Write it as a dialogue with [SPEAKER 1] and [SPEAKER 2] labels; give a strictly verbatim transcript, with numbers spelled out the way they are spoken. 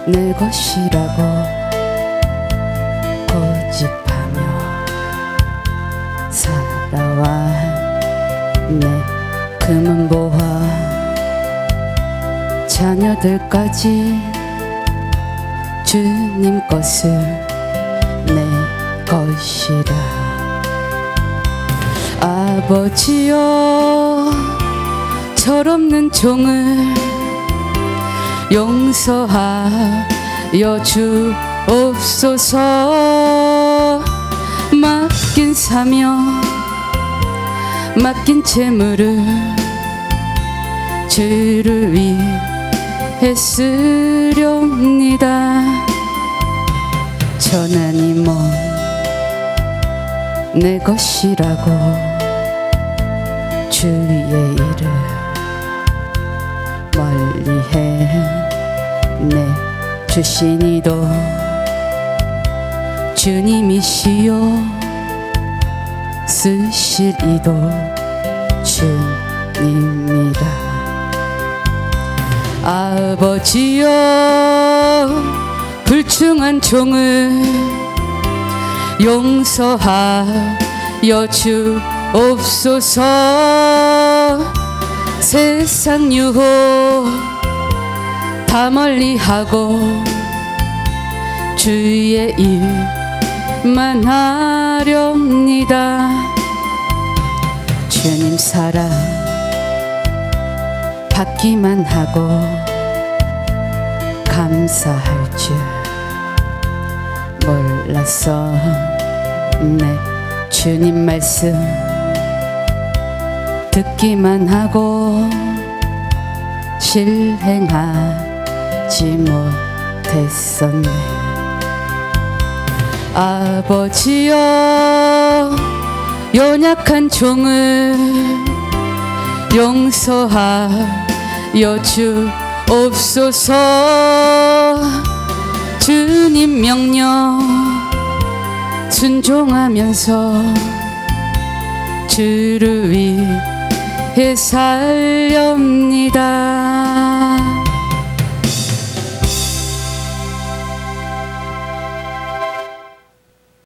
[SPEAKER 1] 내 것이라고 고집하며 살아와 내 금은보화 자녀들까지 주님 것을 내 것이라. 아버지여 철없는 종을 용서하여 주옵소서. 맡긴 사명 맡긴 재물을 주를 위해 쓰렵니다. 전하니 뭐 내 것이라고 주의 일을 멀리해 내 주신 이도 주님이시요 쓰실 이도 주님이라. 아버지여 불충한 종을 용서하여 주옵소서. 세상 유혹 다 멀리하고 주의 일만 하렵니다. 주님 사랑 받기만 하고 감사할 줄 몰랐어. 내 주님 말씀 듣기만 하고 실행하지 못했었네. 아버지여 연약한 종을 용서하여 주옵소서. 주님 명령 순종하면서 주를 위해 살렵니다.